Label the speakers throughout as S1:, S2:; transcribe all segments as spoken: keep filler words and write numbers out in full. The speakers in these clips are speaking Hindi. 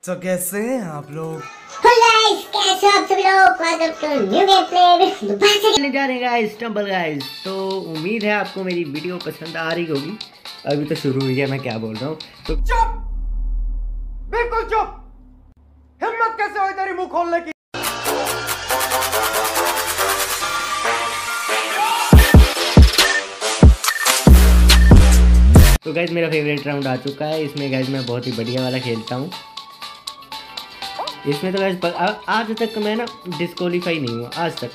S1: तो कैसे हैं आप लोग?
S2: कैसे आप सभी लोग? Welcome to new game play.
S3: दोबारा जा रहे गाइस स्टम्बल गाइस। तो उम्मीद है आपको मेरी वीडियो पसंद आ रही होगी। अभी तो शुरू हुई है, मैं क्या बोल रहा हूँ। तो
S1: चुप, बिल्कुल चुप। हिम्मत कैसे हुई तेरी मुंह खोलने की?
S3: तो गाइस मेरा फेवरेट राउंड आ चुका है। इसमें गाइस मैं बहुत ही बढ़िया वाला खेलता हूँ। इसमें तो गाइस आज तक मैं ना डिस्क्वालीफाई नहीं हुआ आज तक।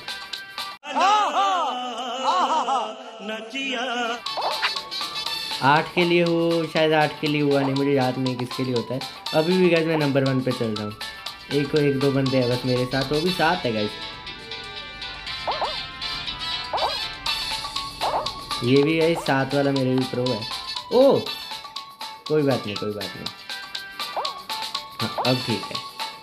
S3: आठ के लिए हो शायद, आठ के लिए हुआ नहीं, मुझे याद नहीं किसके लिए होता है। अभी भी गाइस मैं नंबर वन पे चल रहा हूँ। एक एक दो बंदे हैं बस मेरे साथ, वो भी सात है गाइस। ये भी गाइस सात वाला मेरे भी प्रो है। ओ कोई बात नहीं, कोई बात नहीं। हाँ अब ठीक है।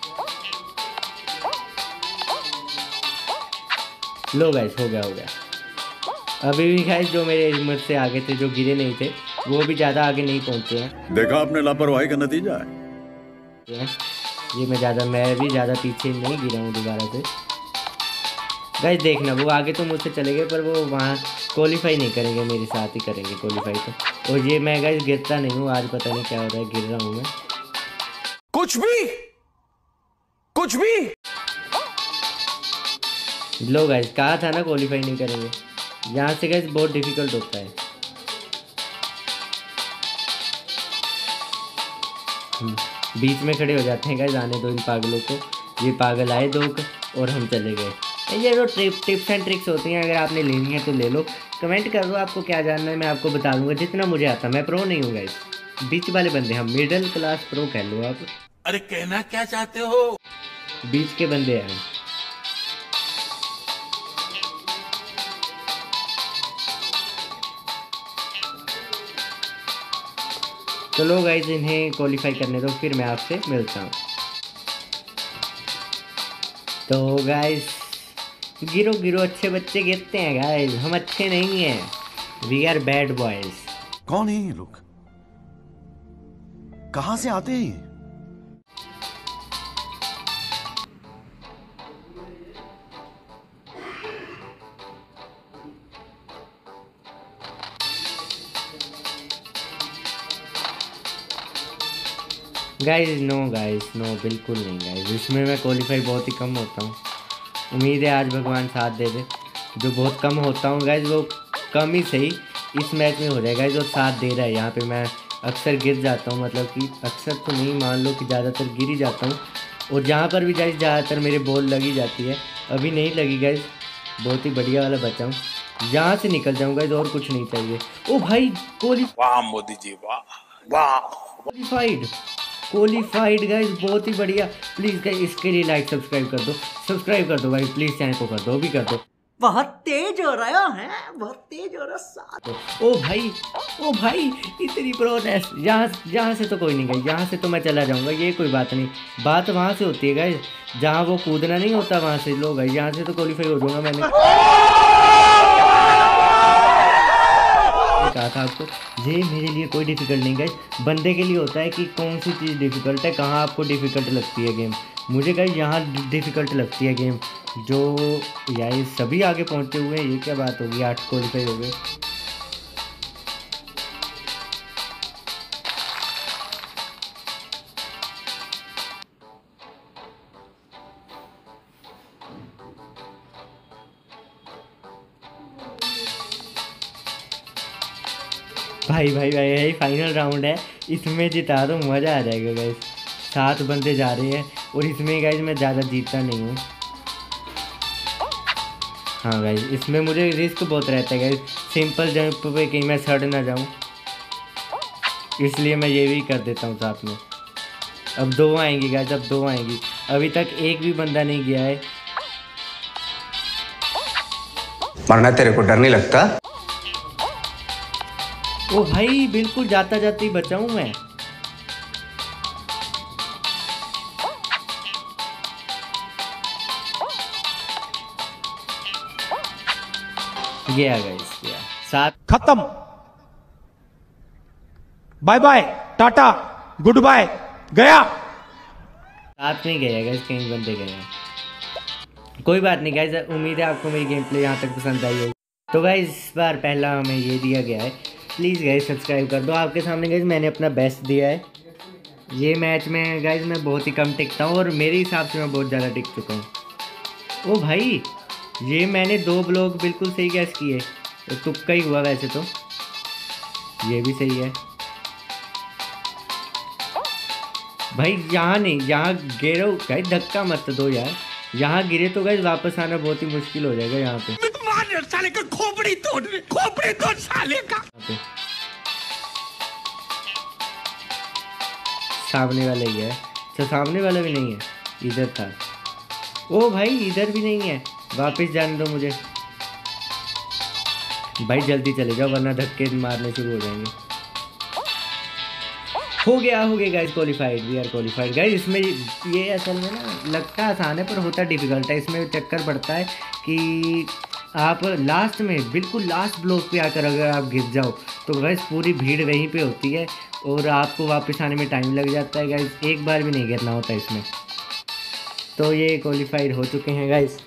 S3: लो गाइस हो गया हो गया। अभी भी गाइस जो मेरे हिम्मत से आगे थे, जो गिरे नहीं थे, वो भी ज़्यादा आगे नहीं पहुंचे हैं।
S4: देखा आपने लापरवाही का नतीजा है।
S3: ये मैं ज़्यादा मैं भी ज़्यादा पीछे नहीं गिरा हूँ दोबारा से। गाइस देखना, वो आगे तो मुझसे चले गए पर वो वहाँ क्वालिफाई नहीं करेंगे, मेरे साथ ही करेंगे क्वालिफाई तो। और ये मैं गाइस गिरता नहीं हूँ, आज पता नहीं क्या हो रहा है, गिर रहा हूँ मैं।
S1: कुछ भी कुछ भी
S3: लो गाइस कहा था ना क्वालिफाई नहीं करेंगे। यहाँ से गाइस बहुत डिफिकल्ट होता है। बीच में खड़े हो जाते हैं गाइस, आने दो इन पागलों को। ये पागल आए दो और हम चले गए। ये जो ट्रिप टिप्स एंड ट्रिक्स होती हैं, अगर आपने लेनी है तो ले लो। कमेंट कर दो आपको क्या जानना है, मैं आपको बता दूंगा जितना मुझे आता। मैं प्रो नहीं हूँ गाइस, बीच वाले बंदे हम मिडिल क्लास प्रो कह लो आप।
S4: अरे कहना क्या चाहते हो?
S3: बीच के बंदे हैं। तो लोग गाइस इन्हें क्वालिफाई करने दो, फिर मैं आपसे मिलता हूँ। तो गाइस गिरो गिरो, अच्छे बच्चे गिरते हैं गाइस, हम अच्छे नहीं हैं। We are bad boys.
S4: कौन है ये लोग? कहां से आते हैं?
S3: गाइस नो गाइस नो, बिल्कुल नहीं गाइस। इसमें मैं क्वालिफाई बहुत ही कम होता हूँ। उम्मीद है आज भगवान साथ दे दे। जो बहुत कम होता हूँ गाइस, वो कम ही सही इस मैच में हो जाएगा गाइस। जो साथ दे रहा है यहाँ पे, मैं अक्सर गिर जाता हूँ, मतलब कि अक्सर तो नहीं, मान लो कि ज़्यादातर गिर ही जाता हूँ। और जहाँ पर भी गाइस ज़्यादातर मेरे बॉल लगी जाती है। अभी नहीं लगी गाइस, बहुत ही बढ़िया वाला बचा हूँ। यहाँ से निकल जाऊँ गाइस, और कुछ नहीं चाहिए। ओ भाई क्वालिफाइड,
S4: वाह मोदी जी वाह वाह।
S3: क्वालिफाइड क्वालिफाइड गाइस, बहुत ही बढ़िया। प्लीज़ गाइस इसके लिए लाइक सब्सक्राइब कर दो, सब्सक्राइब कर दो भाई प्लीज़, चैनल को कर दो, भी कर दो। बहुत तेज हो रहा है, बहुत तेज हो रहा साथ। ओ भाई ओ भाई इतनी प्रोग्रेस। यहाँ यहाँ से तो कोई नहीं गई, यहाँ से तो मैं चला जाऊँगा, ये कोई बात नहीं। बात वहाँ से होती है गाइस जहाँ वो कूदना नहीं होता, वहाँ से लोग गाइस यहाँ से तो क्वालिफाई हो जाऊँगा मैंने कहा था आपको। ये मेरे लिए कोई डिफ़िकल्ट नहीं गाइस, बंदे के लिए होता है कि कौन सी चीज़ डिफ़िकल्ट है, कहाँ आपको डिफ़िकल्ट लगती है गेम। मुझे गाइस यहाँ डिफ़िकल्ट लगती है गेम। जो यार सभी आगे पहुँचे हुए हैं, ये क्या बात होगी, आठ क्वालिफाई हो गए। भाई भाई भाई यही फाइनल राउंड है, इसमें जिता तो मज़ा आ जाएगा गाइस। सात बंदे जा रहे हैं और इसमें गाइस मैं ज़्यादा जीतता नहीं हूँ। हाँ गाइस इसमें मुझे रिस्क बहुत रहता है गाइस, सिंपल जंप पे कहीं मैं सड़ ना जाऊँ, इसलिए मैं ये भी कर देता हूँ साथ में। अब दो आएंगी गाइस, अब दो आएंगी। अभी तक एक भी बंदा नहीं गया है।
S5: मरना तेरे को डर नहीं लगता?
S3: ओ भाई बिल्कुल जाता जाता ही बचा हूँ मैं। गया गाइस, गया सात।
S1: खत्म, bye bye tata goodbye, गया।
S3: साथ में गए गाइस, कई बंदे गए हैं। कोई बात नहीं गाइस, उम्मीद है आपको मेरी गेम प्ले यहाँ तक पसंद आई होगी। तो गाइस इस बार पहला हमें ये दिया गया है, प्लीज़ गाइस सब्सक्राइब कर दो। आपके सामने गाइस मैंने अपना बेस्ट दिया है। ये मैच में गाइस मैं बहुत ही कम टिकता हूँ और मेरे हिसाब से मैं बहुत ज़्यादा टिक चुका हूँ। ओ भाई, ये मैंने दो ब्लॉक बिल्कुल सही गैस किए, तो तुक्का ही हुआ वैसे तो। ये भी सही है भाई। यहाँ नहीं, यहाँ गिरो गाइस, धक्का मत दो यार। यहाँ गिरे तो गाइस वापस आना बहुत ही मुश्किल हो जाएगा यहाँ पे।
S4: साले का खोपड़ी तोड़, खोपड़ी तोड़ साले का।
S3: सामने वाला ही है। अच्छा सामने वाला भी नहीं है, इधर था। ओ भाई इधर भी नहीं है, वापस जाने दो मुझे भाई, जल्दी चले जाओ वरना धक्के मारने शुरू हो जाएंगे। हो गया हो गया guys, qualified, we are qualified guys. इसमें ये असल में ना लगता आसान है पर होता डिफिकल्ट है। इसमें चक्कर पड़ता है कि आप लास्ट में, बिल्कुल लास्ट ब्लॉक पे आकर अगर आप गिर जाओ तो गाइस पूरी भीड़ वहीं पे होती है और आपको वापस आने में टाइम लग जाता है गाइस। एक बार भी नहीं गिरना होता इसमें। तो ये क्वालिफाइड हो चुके हैं गाइस।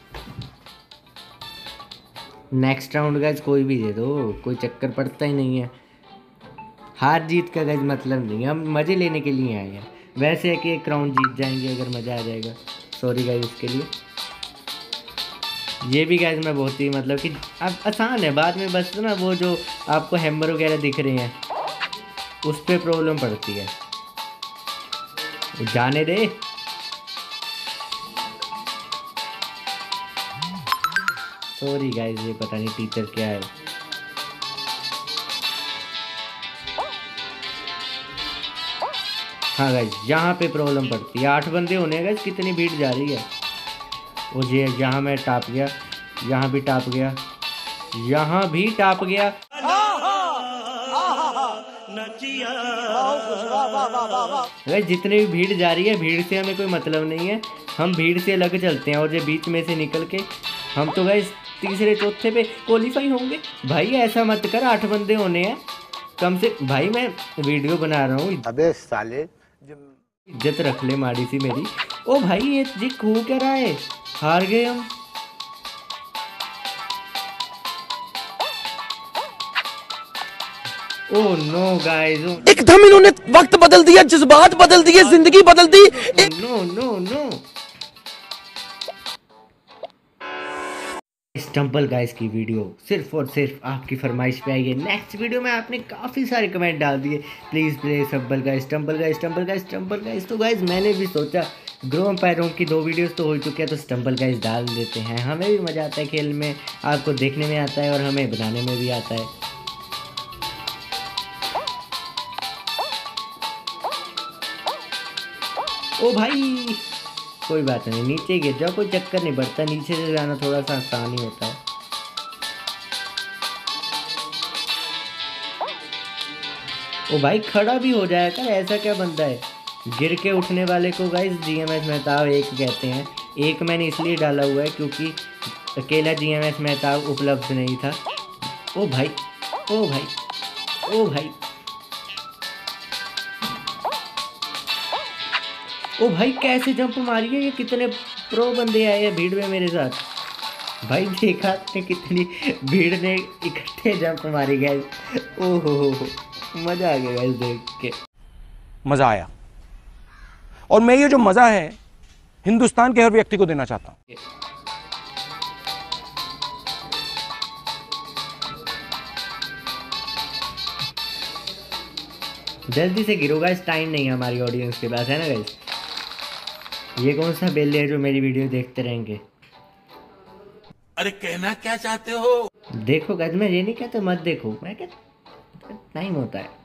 S3: नेक्स्ट राउंड गाइस कोई भी दे दो, कोई चक्कर पड़ता ही नहीं है। हार जीत का गाइस मतलब नहीं, हम मज़े लेने के लिए आए हैं। वैसे है कि एक राउंड जीत जाएंगे अगर मज़ा आ जाएगा। सॉरी गाइस इसके लिए। ये भी गाइस मैं बहुत ही मतलब कि अब आसान है, बाद में बस ना वो जो आपको हैमर वगैरह दिख रहे हैं उस पर प्रॉब्लम पड़ती है। जाने दे। सॉरी गाइस, ये पता नहीं टीचर क्या है। हाँ गाइस यहाँ पे प्रॉब्लम पड़ती है। आठ बंदे होने गाइस, कितनी भीड़ जा रही है। और ये यहाँ मैं टाप गया, यहाँ भी टाप गया, यहाँ भी टाप गया। गाइस जितनी भी भीड़ जा रही है, भीड़ से हमें कोई मतलब नहीं है, हम भीड़ से अलग चलते हैं। और ये बीच में से निकल के हम तो गाइस तीसरे चौथे पे क्वालिफाई होंगे। भाई ऐसा मत कर, आठ बंदे होने हैं कम से। भाई मैं वीडियो बना रहा हूँ,
S4: अबे साले
S3: इज्जत रख ले माड़ी सी मेरी। ओ भाई ये जी हो क्या रहा है, हार गए हम। ओह नो गाइस,
S6: एकदम इन्होंने वक्त बदल दिया, जज्बात बदल दिए, जिंदगी बदल दी।
S3: No no no. Stumble Guys की वीडियो सिर्फ और सिर्फ आपकी फरमाइश पे आई है। नेक्स्ट वीडियो में आपने काफ़ी सारे कमेंट डाल दिए, please please Stumble Guys, Stumble Guys, Stumble Guys, Stumble Guys. तो गाइस मैंने भी सोचा ग्रो एम्पायरों की दो वीडियोस तो हो चुके हैं, तो स्टम्पल गाइस डाल देते हैं। हमें भी मज़ा आता है खेल में, आपको देखने में आता है और हमें बनाने में भी आता है। ओ भाई कोई बात नहीं, नीचे गिर जाओ, कोई चक्कर नहीं पड़ता। नीचे से जाना थोड़ा सा आसान ही होता है। ओ भाई खड़ा भी हो जाएगा, ऐसा क्या बनता है। गिर के उठने वाले को गाइस जीएमएस मेहताब एक कहते हैं। एक मैंने इसलिए डाला हुआ है क्योंकि अकेला जीएमएस मेहताब उपलब्ध नहीं था। ओ भाई ओ भाई ओ भाई ओ भाई कैसे जंप मारी है। ये कितने प्रो बंदे आए हैं भीड़ में मेरे साथ। भाई देखा आपने कितनी भीड़ ने इकट्ठे जंप मारी गए। ओहो हो, मज़ा आ गया गाइस देख के।
S6: मजा आया, और मैं ये जो मजा है हिंदुस्तान के हर व्यक्ति को देना चाहता हूँ।
S3: जल्दी से गिरो गाइस, टाइम नहीं है हमारी ऑडियंस के पास, है ना गाइस। ये कौन सा बेल्ले है जो मेरी वीडियो देखते रहेंगे।
S4: अरे कहना क्या चाहते हो।
S3: देखो गाइस, मैं ये नहीं कहता मत देखो, मैं कहता टाइम होता है।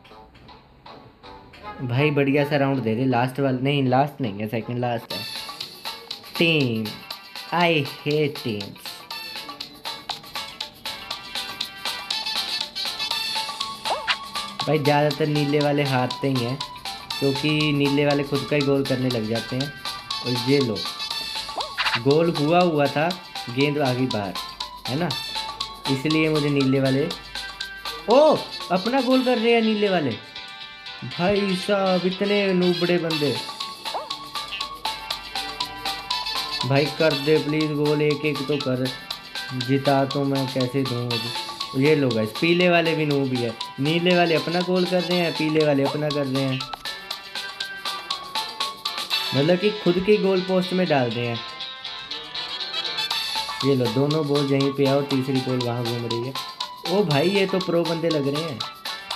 S3: भाई बढ़िया सा राउंड दे दे, लास्ट वाला नहीं, लास्ट नहीं है, सेकंड लास्ट है। Team, I hate teams. भाई ज़्यादातर नीले वाले हारते ही हैं क्योंकि नीले वाले खुद का ही गोल करने लग जाते हैं। और ये लो, गोल हुआ हुआ था, गेंद आ गई बाहर, है ना। इसलिए मुझे नीले वाले, ओ अपना गोल कर रहे हैं नीले वाले। भाई साहब इतने नूबड़े बंदे। भाई कर दे प्लीज़ गोल, एक एक तो कर, जिता तो मैं कैसे दूँ मुझे। ये लोग गाइस पीले वाले भी नूब भी है, नीले वाले अपना गोल कर रहे हैं, पीले वाले अपना कर रहे हैं, मतलब कि खुद के गोल पोस्ट में डाल रहे हैं। ये लो दोनों बॉल यहीं पे आओ, तीसरी बॉल वहाँ घूम रही है। ओ भाई ये तो प्रो बंदे लग रहे हैं।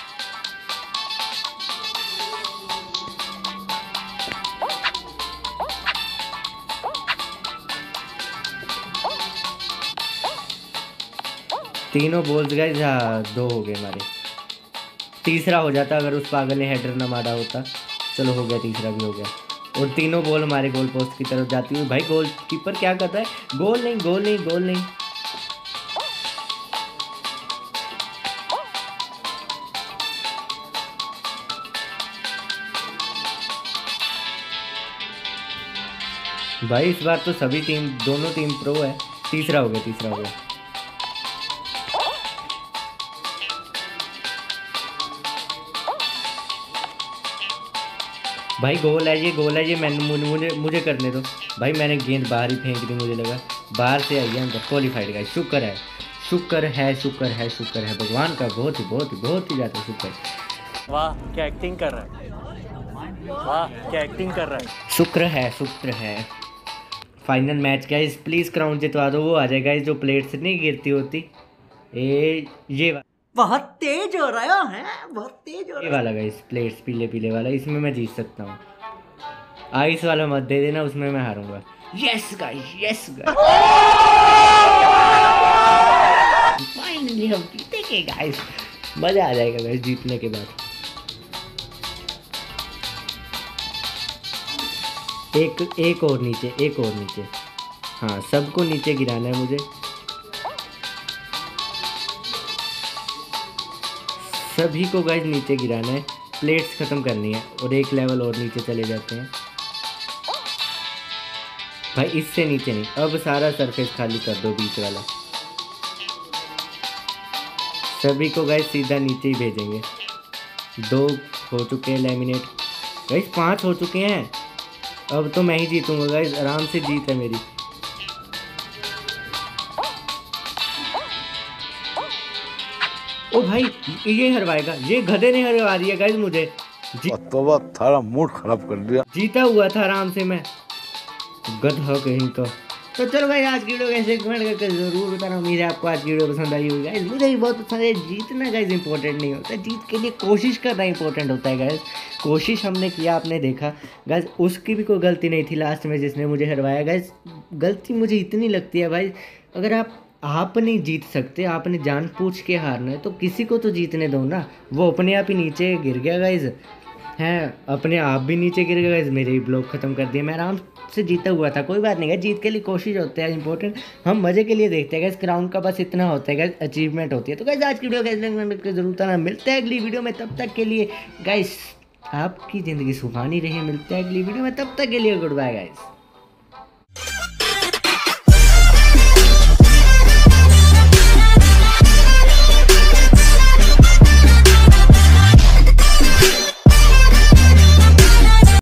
S3: तीनों बॉल्स गए, हाँ दो हो गए हमारे। तीसरा हो जाता अगर उस पागल ने हेडर ना मारा होता। चलो हो गया, तीसरा भी हो गया। और तीनों बॉल हमारे गोल पोस्ट की तरफ जाती हुई। भाई गोल कीपर क्या करता है, गोल नहीं गोल नहीं गोल नहीं। भाई इस बार तो सभी टीम, दोनों टीम प्रो है। तीसरा हो गया, तीसरा हो गया। भाई गोल है ये, गोल है ये। मैंने मुझे मुझे करने दो भाई। मैंने गेंद बाहर ही फेंक दी, मुझे लगा बाहर से आई है अंदर। क्वालिफाइड का शुक्र है, शुक्र है, शुक्र है, शुक्र है भगवान का, बहुत ही बहुत ही बहुत ही ज़्यादा शुक्र है।
S7: वाह क्या एक्टिंग कर रहा है, वाह क्या एक्टिंग कर रहा है।
S3: शुक्र है, शुक्र है। Final match guys, please crown जितवा दो। वो आ जाएगा जो प्लेट से नहीं गिरती होती। ए ये
S7: बहुत तेज हो रहा है, बहुत तेज हो
S3: ये वाला गाइस, प्लेट्स पीले पीले वाला, इसमें मैं जीत सकता हूँ। आइस वाला मत दे देना, उसमें मैं हारूंगा। Yes guys, yes guys, finally हम जीतेंगे गाइस। मजा आ जाएगा गाइस जीतने के बाद। एक एक और नीचे, एक और नीचे। हाँ सबको नीचे गिराना है मुझे। सभी को गाइस नीचे गिराना है, प्लेट्स ख़त्म करनी है और एक लेवल और नीचे चले जाते हैं। भाई इससे नीचे नहीं, अब सारा सरफेस खाली कर दो बीच वाला। सभी को गाइस सीधा नीचे ही भेजेंगे। दो हो चुके हैं लेमिनेट गाइस, पांच हो चुके हैं। अब तो मैं ही जीतूंगा गाइस, आराम से जीत है मेरी। ओ भाई ये हरवाएगा, ये गधे ने हरवा दिया गाइस मुझे।
S8: तो थारा मूड खराब कर दिया।
S3: जीता हुआ था आराम से मैं, गधा कहीं का। तो चलो भाई आज की वीडियो कैसे कमेंट करके जरूर बताना। उम्मीद है आपको आज की वीडियो पसंद आई होगी गाइस। मुझे भी बहुत पसंद है। जीतना गाइस इंपॉर्टेंट नहीं होता, जीत के लिए कोशिश करना इंपॉर्टेंट होता है गाइस। कोशिश हमने किया, आपने देखा गाइस, उसकी भी कोई गलती नहीं थी लास्ट में जिसने मुझे हरवाया गाइस। गलती मुझे इतनी लगती है भाई, अगर आप आप नहीं जीत सकते, आपने जान पूछ के हारना है तो किसी को तो जीतने दो ना। वो अपने आप ही नीचे गिर गया गाइस, हैं अपने आप भी नीचे गिर गया गाइस। मेरे ही ब्लॉक खत्म कर दिए, मैं आराम से जीता हुआ था। कोई बात नहीं गाइस, जीत के लिए कोशिश होती है इंपॉर्टेंट, हम मज़े के लिए देखते हैं गाइस। क्राउन का बस इतना होता है गाइस, अचीवमेंट होती है। तो गाइस आज की वीडियो कैसे जरूर आना, मिलते हैं अगली वीडियो में। तब तक के लिए गाइस आपकी ज़िंदगी सुहानी रहे। मिलते हैं अगली वीडियो में, तब तक के लिए गुड बाय गाइस।